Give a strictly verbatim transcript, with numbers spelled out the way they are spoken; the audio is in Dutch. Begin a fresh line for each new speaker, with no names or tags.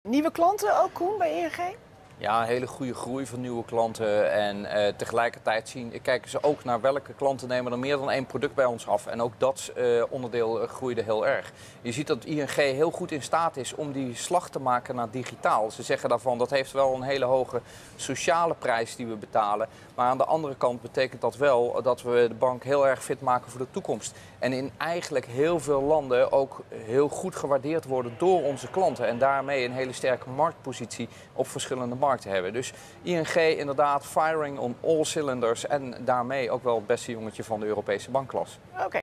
Nieuwe klanten ook, Koen, bij I N G?
Ja, een hele goede groei van nieuwe klanten. En uh, tegelijkertijd zien, kijken ze ook naar welke klanten nemen er meer dan één product bij ons af. En ook dat uh, onderdeel uh, groeide heel erg. Je ziet dat I N G heel goed in staat is om die slag te maken naar digitaal. Ze zeggen daarvan dat heeft wel een hele hoge sociale prijs die we betalen. Maar aan de andere kant betekent dat wel dat we de bank heel erg fit maken voor de toekomst. En in eigenlijk heel veel landen ook heel goed gewaardeerd worden door onze klanten. En daarmee een hele sterke marktpositie op verschillende markten hebben. Dus I N G inderdaad firing on all cylinders en daarmee ook wel het beste jongetje van de Europese bankklas.
Oké.